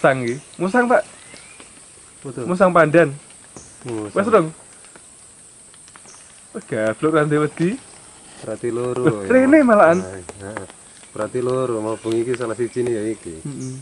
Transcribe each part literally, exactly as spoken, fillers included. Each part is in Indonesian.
Musang iki. Musang, Pak. Betul. Musang pandan. Musang. Wes dong. Wes gablok kan wedi. Berarti loro. Rene malahan. Heeh. Berarti loro, mau bengi iki salah siji ya iki. Heeh.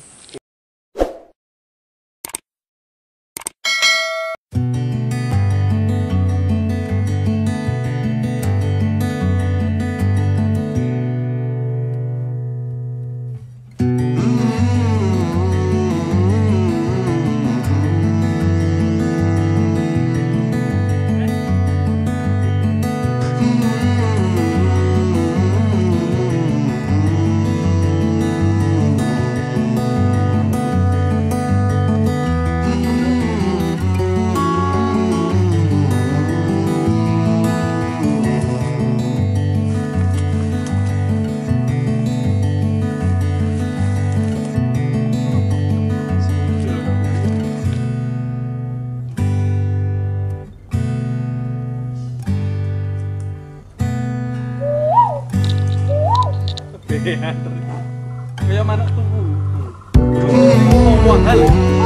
Kayak mana tuh? Ngomong hal.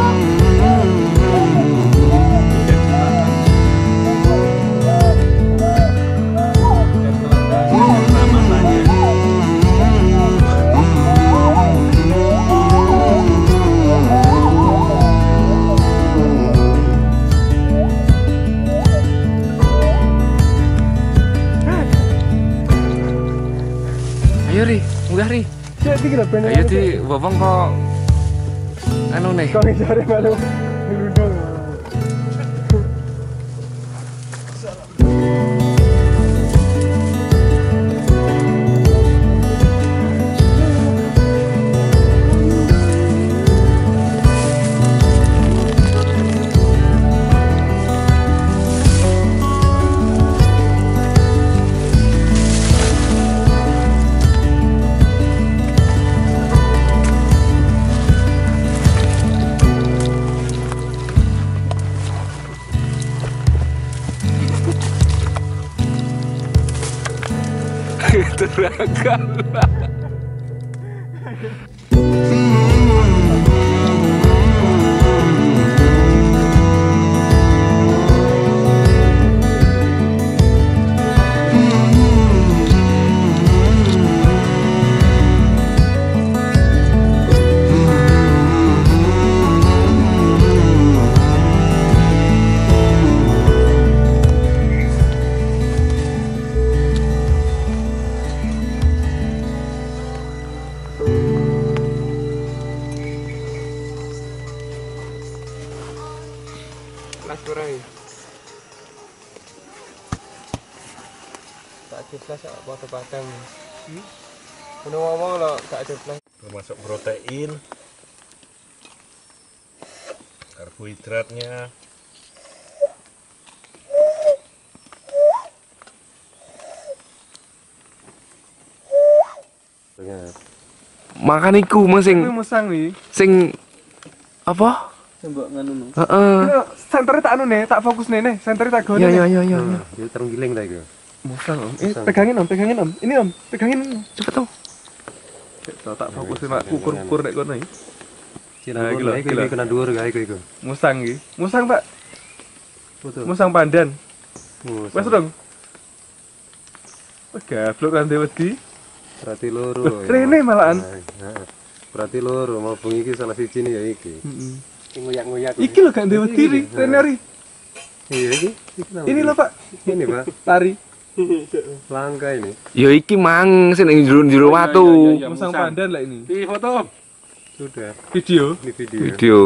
Ayo Ri, munggah Ri. Ayo di bopong kok anu nih. Kok ngejare malu ngeludong. Terangkan. Las kurang. Tak jelas kok foto padang. Hmm? Ono ngomong lho gak jelas. Termasuk protein, karbohidratnya. Makan iku sing Musang nih. sing apa? Mbok nganu. Heeh. Senternya tak anu nih, tak fokus nih nih. Senternya tak gone. Ya ya ya ya. Dia terenggiling ta iku. Musang om. Eh pegangin om, pegangin om. Ini om, pegangin. Cepet tuh. Tak tak fokusin mak ukur-ukur nek kono iki. Nah, iki lho, iki kena dhuwur kae iku iku. Musang iki. Musang, Pak. Betul. Musang pandan. Musang. Wes dong. Wes gablok kan wedi. Berarti loro. Rene malahan. Heeh. Berarti loro, mau bengi iki salah siji ya iki. Heeh. Iki ngoyak-ngoyak. Iki lho gak ndewet diri, Rene Ri. Iya iki. Ini lho, Pak. Ini, Pak. Lari. Langka ini. Ya iki mang sing ning jero-jero watu. Musang pandan lah ini. Di foto. Sudah. Video. Ini video. Video.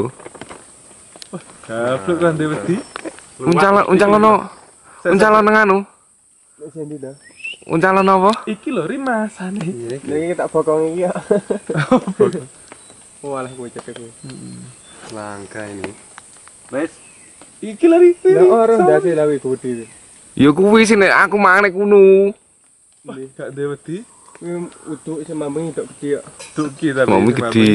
Gablok kan ndewet di. Uncalon uncalono. Uncalon nganu. Nek sendi dah. Uncalon apa? Iki lho rimasane. Iya. Iki tak bokong iki ya. Walah kowe cek kowe. Langka ini. Wes. Iki lari. Ya ora ndase lawi gede. Ya kuwi sing nek aku mang nek kuno. Gak ndewet di. Kuwi utuk sing mambengi tok gede. Duki tapi. Mami gede.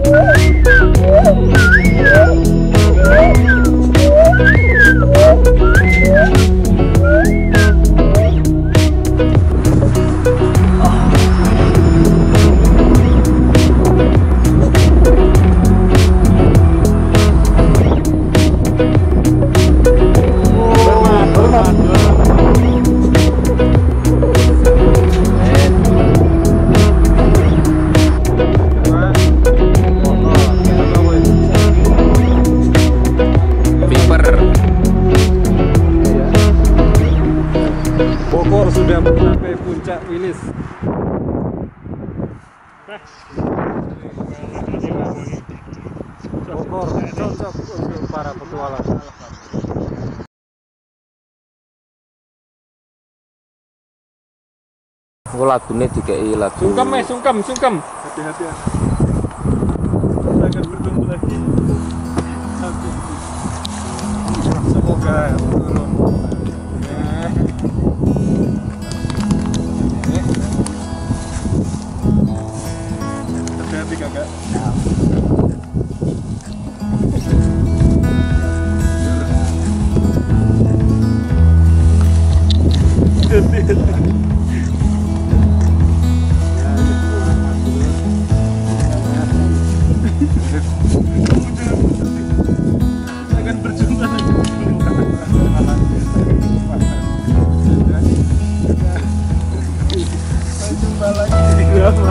Bogor sudah mencapai puncak Wilis. Bogor cocok untuk para petualang. Oh, lagune dikei lagu. Sungkem eh, sungkem, sungkem. Hati-hati ya. Kita akan bertemu lagi. Semoga turun. Hati-hati kakak. Hati-hati. Akan berjumpa lagi. Berjumpa lagi.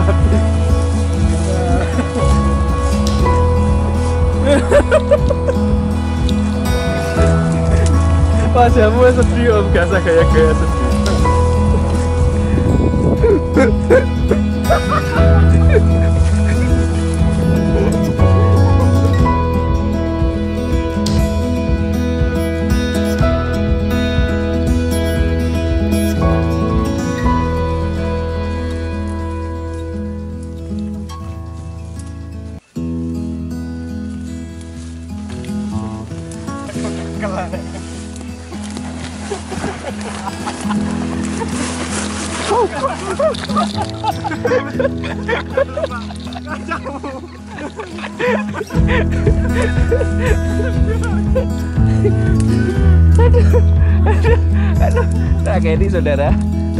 Pas kamu sedih om, gak usah gaya-gaya sedih. Aduh, aduh, aduh, tragedi saudara.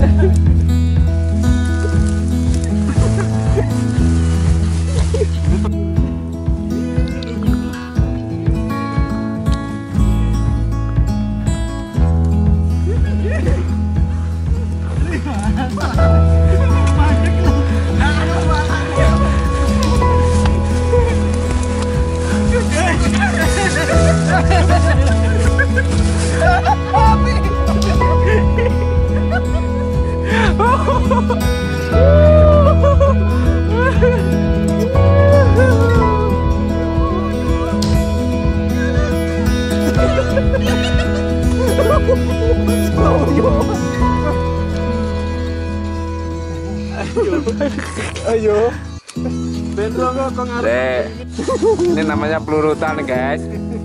Ayo. Benro kok pengaruh. Dek, ini namanya pelurutan guys.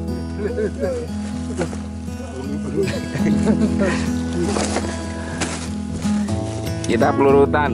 Kita pelurutan.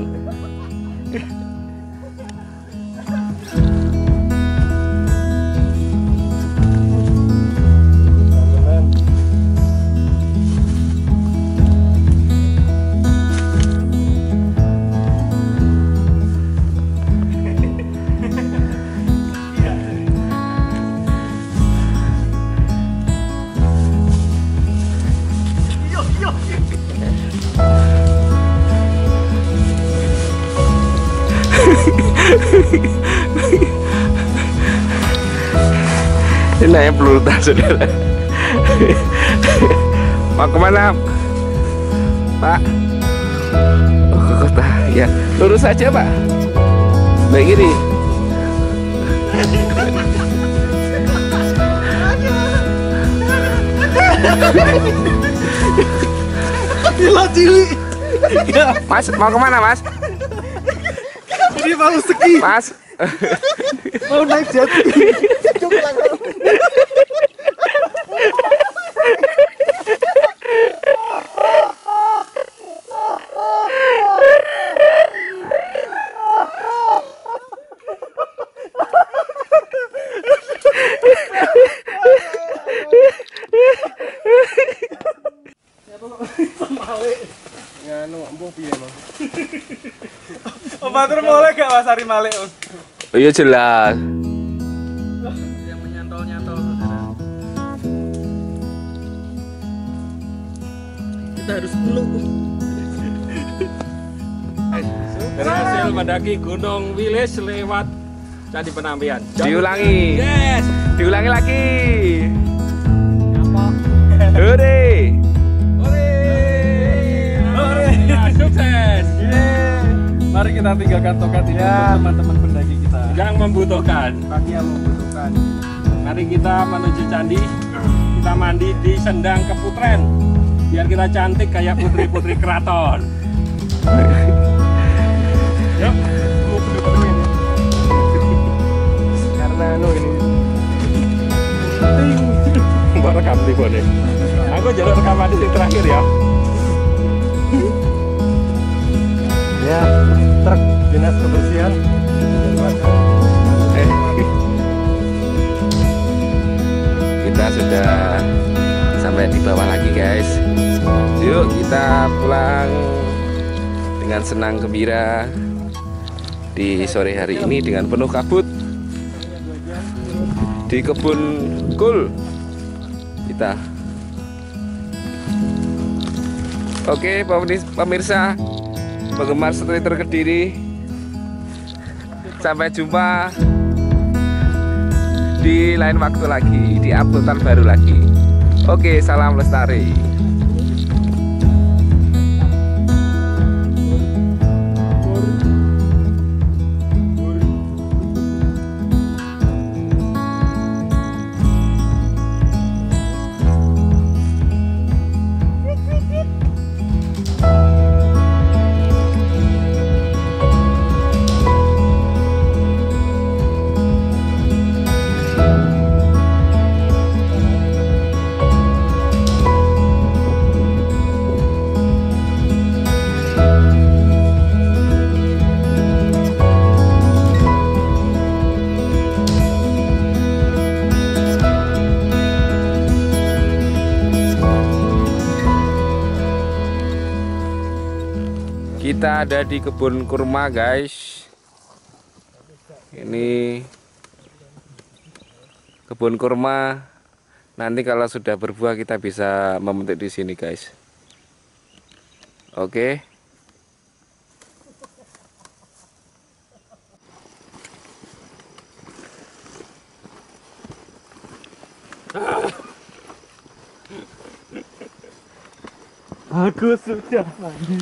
Ini yang pelurutan saudara. Mau kemana Pak? Oh, ke kota ya, lurus saja Pak. Baik kiri. Gila cili. Mas, mau kemana Mas? Ini mau ski. Mas, Mau naik jet ski. Matur mulai gak Mas Ari Malik. Oh iya jelas. Yang menyantol-nyantol saudara. Kita harus peluk. Berhasil mendaki Gunung Wilis lewat Candi Penampian. Diulangi. Yes. Diulangi lagi. Apa? Hore. Hore. Hore. Ya, sukses. Mari kita tinggalkan tokat ini untuk teman-teman pendaki kita Yang membutuhkan. bagi yang membutuhkan. Mari kita menuju candi. Kita mandi di Sendang Keputren. Biar kita cantik kayak putri-putri keraton. Yuk. Karena anu ini Mbak rekam di bone. Aku jalur rekaman di sini terakhir ya. Ya, truk dinas kebersihan. Eh. Kita sudah sampai di bawah lagi guys. Yuk kita pulang dengan senang gembira di sore hari ini dengan penuh kabut di kebun kul kita. Oke pemirsa penggemar Streeter Kediri, sampai jumpa di lain waktu lagi, di uploadan baru lagi. Oke, salam lestari. Kita ada di kebun kurma guys. Ini kebun kurma. Nanti kalau sudah berbuah kita bisa memetik di sini guys. Oke. Aku sudah mandi.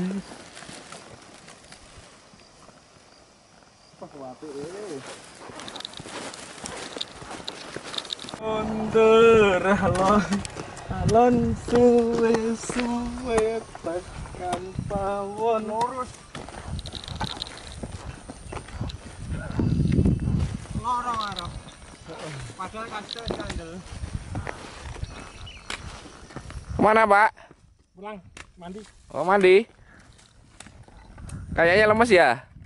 Mundur alon alon suwe suwe tekan pawon lurus lorong-lorong padahal kasih kandel. Kemana Pak? Pulang mandi. Oh mandi. Kayaknya lemes ya.